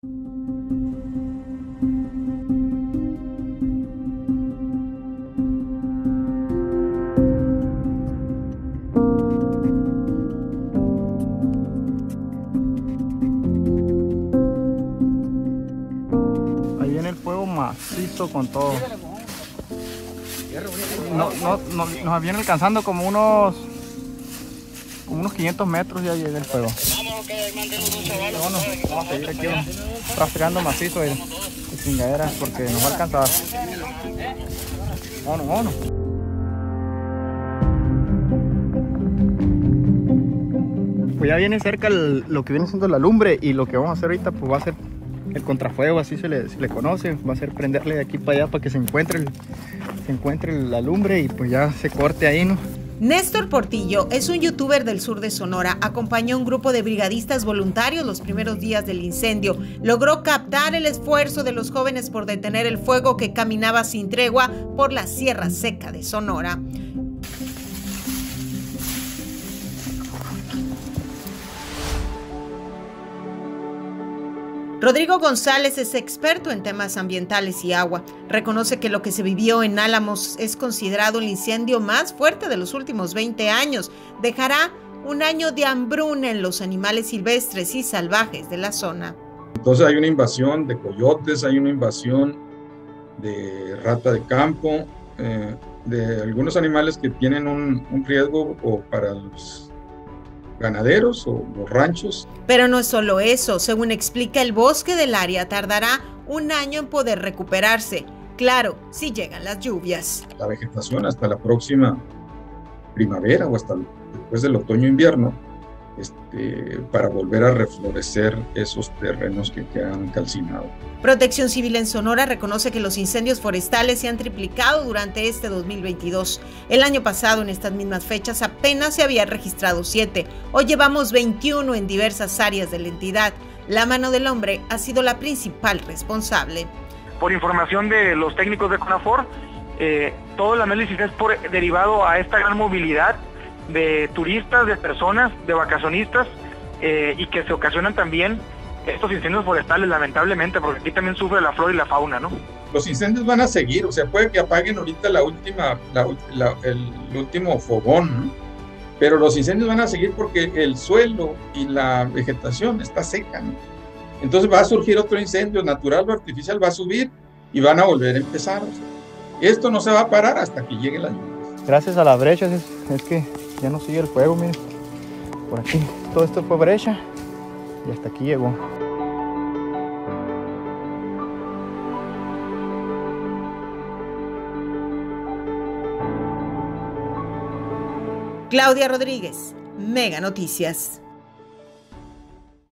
Ahí viene el fuego macizo con todo. Nos viene alcanzando como unos 500 metros, ya llega el fuego. Bueno, vamos a seguir aquí rastreando macizo de chingaderas porque nos va a alcanzar. Vámonos. Pues ya viene cerca lo que viene siendo la lumbre, y lo que vamos a hacer ahorita pues va a ser el contrafuego, así se le conoce. Va a ser prenderle de aquí para allá para que se encuentre la lumbre y pues ya se corte ahí, ¿no? Néstor Portillo es un youtuber del sur de Sonora. Acompañó a un grupo de brigadistas voluntarios los primeros días del incendio. Logró captar el esfuerzo de los jóvenes por detener el fuego que caminaba sin tregua por la Sierra Seca de Sonora. Rodrigo González es experto en temas ambientales y agua. Reconoce que lo que se vivió en Álamos es considerado el incendio más fuerte de los últimos 20 años. Dejará un año de hambruna en los animales silvestres y salvajes de la zona. Entonces hay una invasión de coyotes, hay una invasión de rata de campo, de algunos animales que tienen un riesgo o para los ganaderos o los ranchos. Pero no es solo eso. Según explica, el bosque del área tardará un año en poder recuperarse. Claro, si llegan las lluvias. La vegetación hasta la próxima primavera o hasta después del otoño-invierno, para volver a reflorecer esos terrenos que quedan calcinados. Protección Civil en Sonora reconoce que los incendios forestales se han triplicado durante este 2022. El año pasado, en estas mismas fechas, apenas se había registrado 7. Hoy llevamos 21 en diversas áreas de la entidad. La mano del hombre ha sido la principal responsable. Por información de los técnicos de CONAFOR, todo el análisis es derivado a esta gran movilidad de turistas, de personas, de vacacionistas, y que se ocasionan también estos incendios forestales, lamentablemente, porque aquí también sufre la flora y la fauna, ¿no? Los incendios van a seguir, o sea, puede que apaguen ahorita el último fogón, ¿no? Pero los incendios van a seguir porque el suelo y la vegetación está seca, ¿no? Entonces va a surgir otro incendio, natural o artificial, va a subir y van a volver a empezar. O sea, esto no se va a parar hasta que llegue la lluvia. Gracias a las brechas es que ya no sigue el fuego, miren. Por aquí todo esto fue brecha y hasta aquí llegó. Claudia Rodríguez, Mega Noticias.